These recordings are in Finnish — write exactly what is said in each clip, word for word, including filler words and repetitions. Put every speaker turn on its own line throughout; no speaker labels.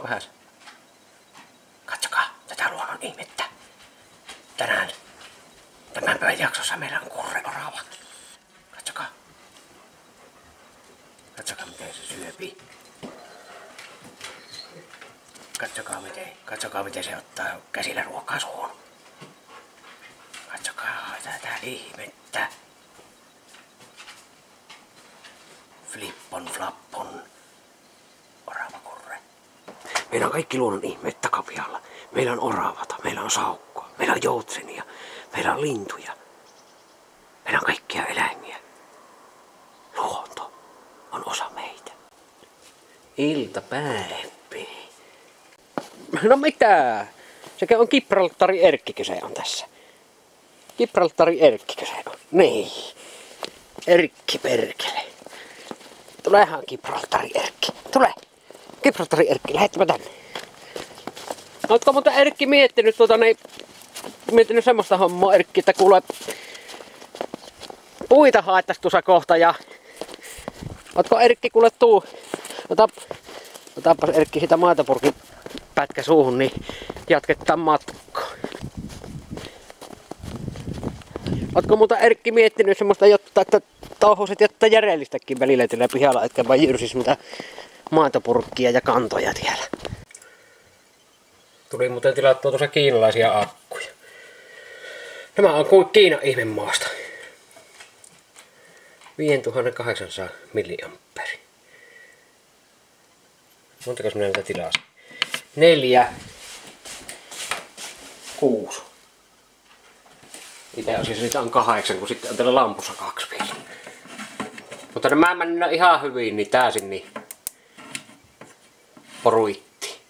vähäs? Katsokaa tätä luonnon ihmettä. Tänään tämän päivän jaksossa meillä on kurreorava. Katsokaa. Katsokaa miten se syöpii. Katsokaa miten, katsokaa miten se ottaa käsillä ruokaa suuhun. Katsokaa tätä ihmettä. Flippon flappon. Oravakurre. Meillä on kaikki luonnon ihmeet takapialla. Meillä on oravata, meillä on saukkua, meillä on joutsenia, meillä on lintuja. Meillä on kaikkia eläimiä. Luonto on osa meitä. Iltapäivä. No mitä? Sekä on Gibraltarin Erkkikö se on tässä. Gibraltarin Erkkikö se on. Niin. Erkki perkele. Tulehan Gibraltarin Erkki. Tule. Gibraltarin Erkki, lähettämä tänne. Ootko muuten Erkki miettinyt tuota niin, miettinyt semmoista hommaa Erkki, että kuule puita haettais tuossa kohta ja ootko Erkki kuule tuu? Ota, otapas Erkki sitä maitopurkin pätkä suuhun, niin jatketaan matkaa. Ootko muuta Erkki miettinyt semmoista, jotta että touhuisit jotta järjellistäkin välillä tällä pihalla, etkä vaan jyrsis mitä maitopurkkia ja kantoja tiellä. Tuli muuten tilattua tuossa kiinalaisia akkuja. Nämä on kuin Kiinan ihmemaasta. viisituhattakahdeksansataa milliamperi. Montako minä näitä tilasin? Neljä. Kuusi. Itse asiassa niitä on kahdeksan, kun sitten on täällä lampussa kaksi vielä. Mutta nämä mennään ihan hyvin, niin tääsin niin poruitti.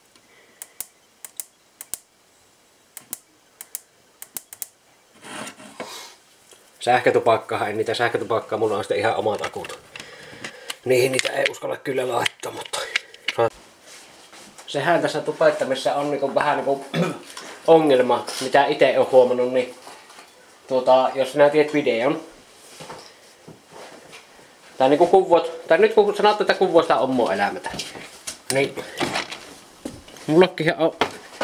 Sähkötupakkaa, en niitä sähkötupakkaa, mulla on sitten ihan omat akut. Niihin niitä ei uskalla kyllä laittaa, mutta sehän tässä tupettamisessa on niinku vähän niinku ongelma, mitä itse olen huomannut, niin tuota, jos sinä tiedät videon, tai niinku kuvot, tai nyt kun sanot, että kuvoista on mun elämätä, niin mullakin on,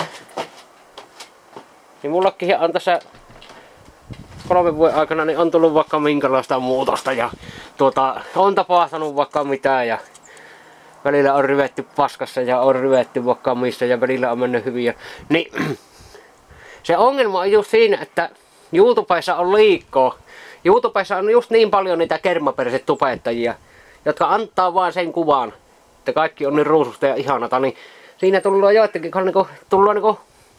niin mullakin on tässä kolmen vuoden aikana niin on tullut vaikka minkälaista muutosta ja tuota, on tapahtunut vaikka mitään ja välillä on ryvetty paskassa ja on ryvetty vaikka missä ja välillä on mennyt hyvin. Ja, niin se ongelma on just siinä, että YouTubessa on liikkoa. YouTubessa on just niin paljon niitä kermaperäiset tubettajia, jotka antaa vaan sen kuvan, että kaikki on niin ruususta ja ihanata, niin siinä tullaan joitakin, niinku, tullaan niinku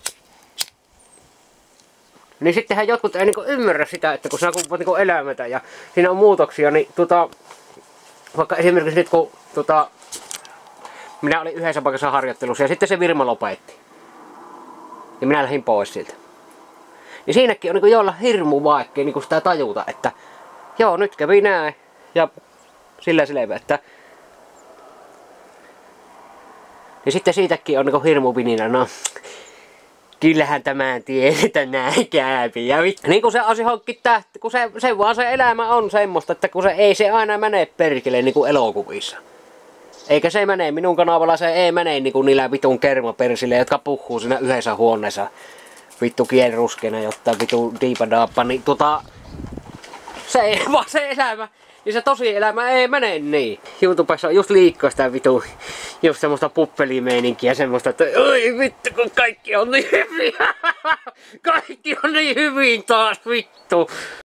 niin sittenhän jotkut ei niinku ymmärrä sitä, että kun sinä kuvat niinku elämätä ja siinä on muutoksia, niin tota, vaikka esimerkiksi nyt kun tota, minä olin yhdessä paikassa harjoittelussa ja sitten se firma lopetti. Ja minä lähdin pois siltä. Niin siinäkin on niinku jollain hirmu vaikea niinku sitä tajuta, että joo nyt kävi näin ja sillä selvä, että niin sitten siitäkin on niinku hirmu vininä, no kyllähän tämän tiedetään näin käypi. Ja niin kuin se asia hokki tähti, kun se, se vaan se elämä on semmoista, että kun se ei se aina mene perkele niin kuin elokuvissa. Eikä se mene, minun kanavalla se ei mene niin kuin niillä vitun kermapersille, jotka puhuu siinä yhdessä huoneessa vittu kielruskeena, jotta vittu diipadaappa, niin tota se ei vaan se elämä. Niin se tosi elämä ei mene niin. YouTubessa on just liikkaa sitä vitu, just semmoista puppelimeininkiä, semmoista, että oi vittu kun kaikki on niin hyvin. Kaikki on niin hyvin taas vittu.